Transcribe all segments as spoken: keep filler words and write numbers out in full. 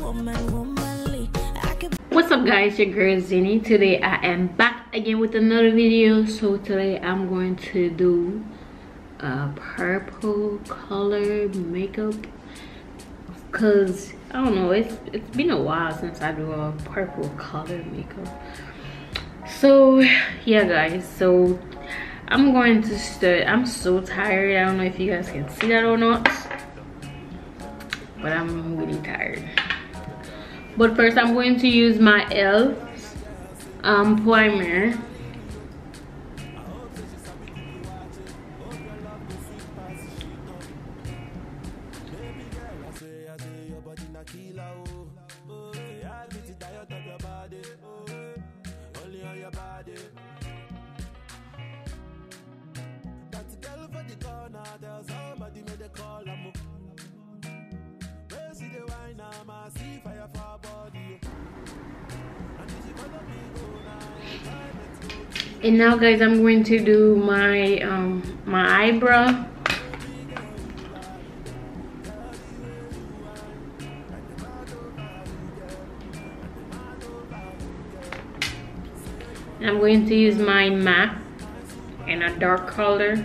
What's up guys, your girl Zinny. Today I am back again with another video. So today I'm going to do a purple color makeup because I don't know, it's it's been a while since I do a purple color makeup. So yeah guys, so I'm going to start. I'm so tired. I don't know if you guys can see that or not, but I'm really tired. But first I'm going to use my e l f um, primer. And now guys, I'm going to do my um my eyebrow. And I'm going to use my MAC in a dark color.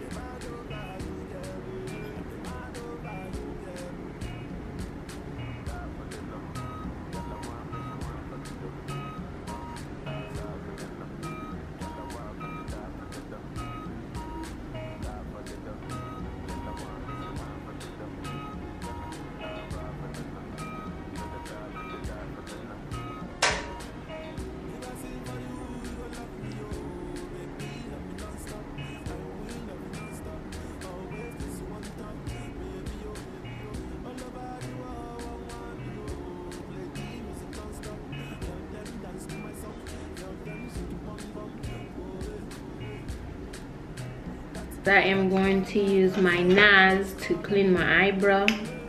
I am going to use my N A S to clean my eyebrow.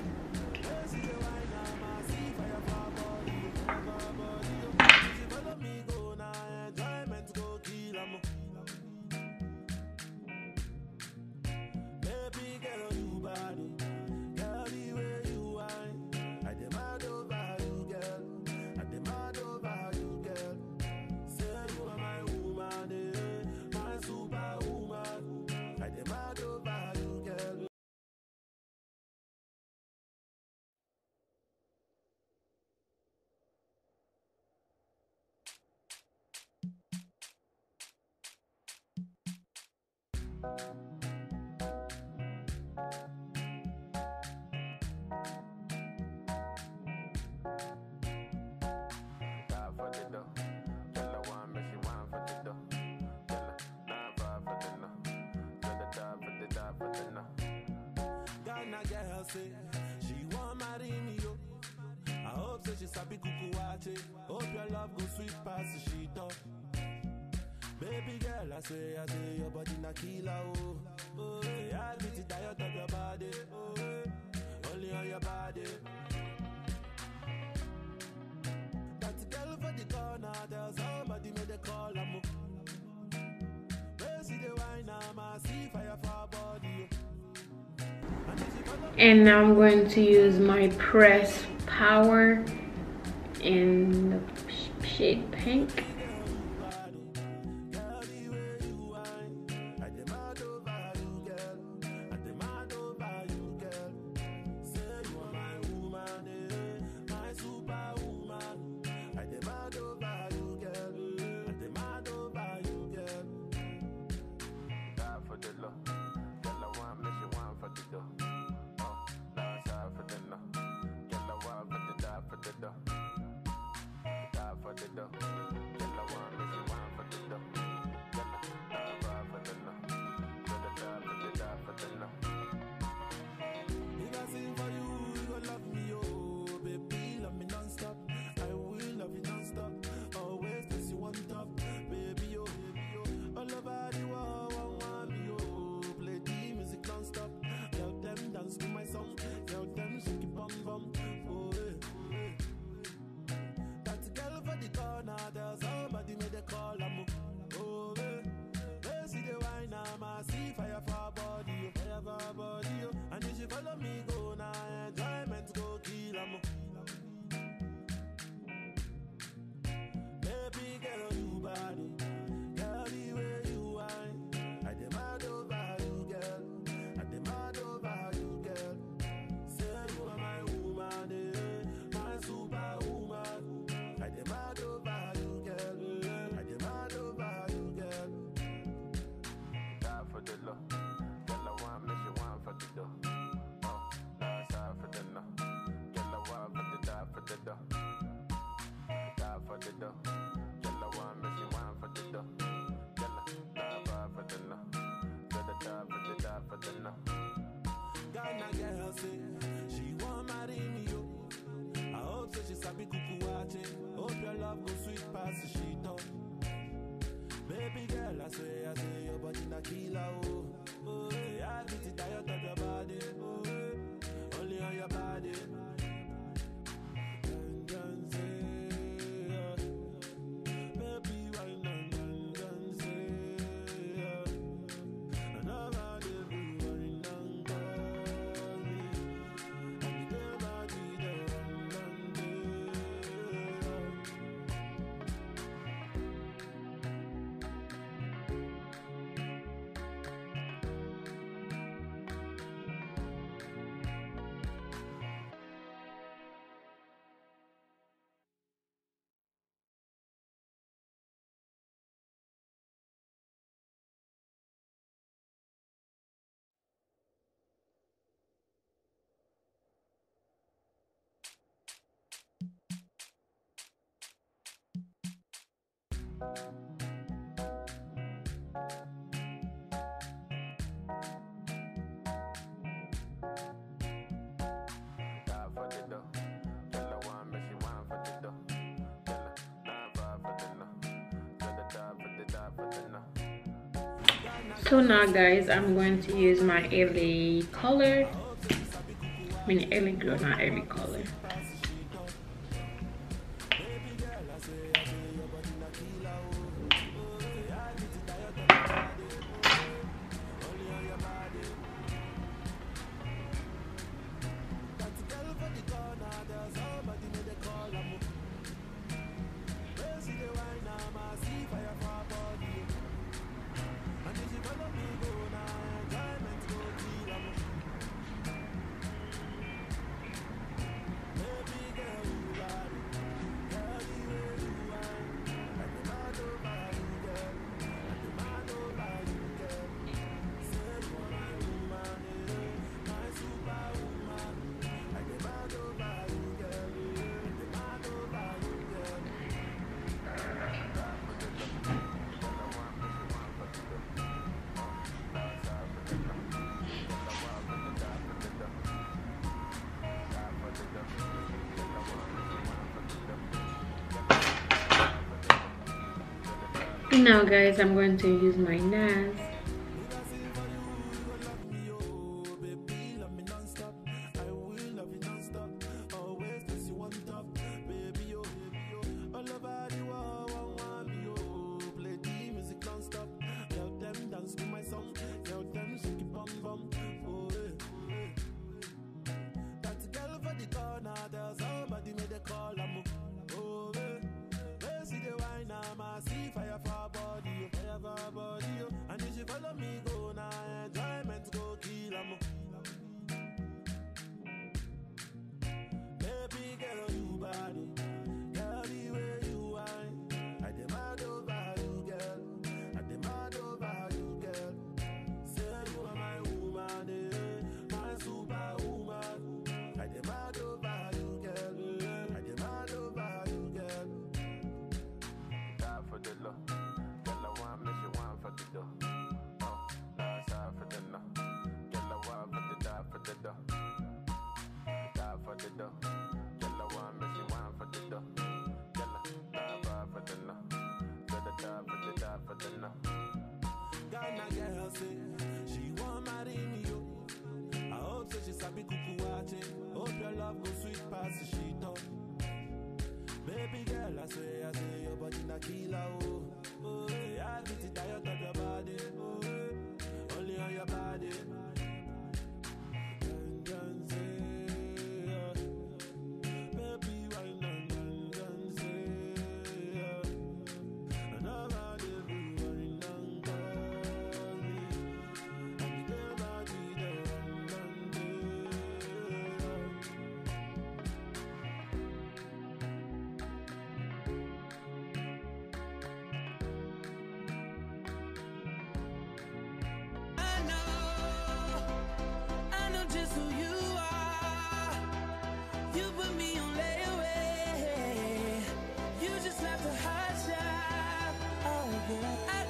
She want marry me, yo. I hope that she sabi kuku wache. Hope your love go sweet past the sheet up. Baby girl, I say, I say your body na killer, oh. Oh, yeah, I get it tired of your body, oh, yeah. Only on your body. That girl for the corner, tell somebody made a call, I'm where see the wine, I'm a see fire for body. And now I'm going to use my Press Power in the shade pink. die for the die for the no. Ghana girl say she want marry me yo. I hope so she sabi kuku wache. Hope your love go sweet past the sheet up. Baby girl, I say, I say your body na killer oh. Oh, yeah, I get it tired of your body. Oh, yeah, only on your body. Dun, dun, say, yeah. Baby, why not dun, dun, say, yeah. And I'm out there, why not call me? And the body there, dun, dun, say, die for the dough. Tell her one, but she want for the dough. Tell her nine five for the no. Tell her die for the die for the no. So now guys, I'm going to use my L A color. I mean L A glow, not L A color. Now guys, I'm going to use my N A S. Ghana girl say she want marry me yo. I hope so she sabi kuku wache. Hope your love go sweet past the sheet up. Baby girl, I say, I say your body na killer oh. Oh, yeah, I get it tired of your body. Oh, yeah, only on your body. Dun, dun, say, yeah. Baby, why not dun, dun, say, yeah. And I'm out there, why not call me? And the body there, dun, dun, I